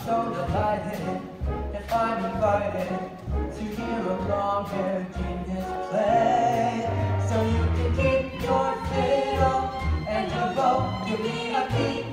so delighted if I'm invited to hear a long-haired genius play. So you can keep your fiddle and your bow, give me a beat